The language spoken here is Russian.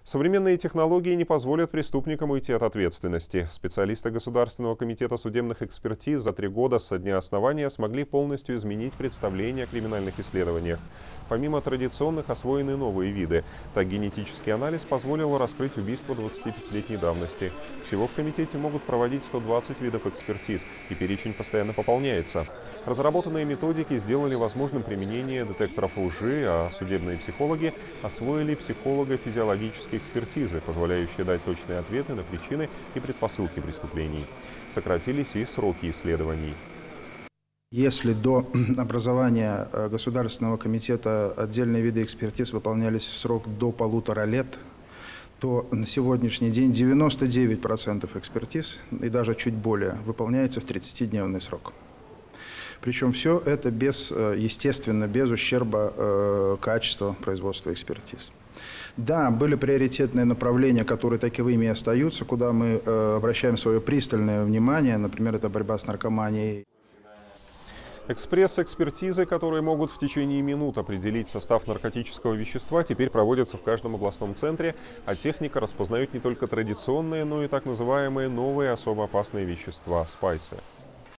Современные технологии не позволят преступникам уйти от ответственности. Специалисты Государственного комитета судебных экспертиз за 3 года со дня основания смогли полностью изменить представление о криминальных исследованиях. Помимо традиционных освоены новые виды. Так, генетический анализ позволил раскрыть убийство 25-летней давности. Всего в комитете могут проводить 120 видов экспертиз, и перечень постоянно пополняется. Разработанные методики сделали возможным применение детекторов лжи, а судебные психологи освоили психолого-физиологические экспертизы, позволяющие дать точные ответы на причины и предпосылки преступлений. Сократились и сроки исследований. Если до образования Государственного комитета отдельные виды экспертиз выполнялись в срок до 1,5 лет, то на сегодняшний день 99% экспертиз, и даже чуть более, выполняется в 30-дневный срок. Причем все это естественно, без ущерба качества производства экспертиз. Да, были приоритетные направления, которые таковыми и остаются, куда мы обращаем свое пристальное внимание, например, это борьба с наркоманией. Экспресс-экспертизы, которые могут в течение минут определить состав наркотического вещества, теперь проводятся в каждом областном центре, а техника распознает не только традиционные, но и так называемые новые особо опасные вещества – спайсы.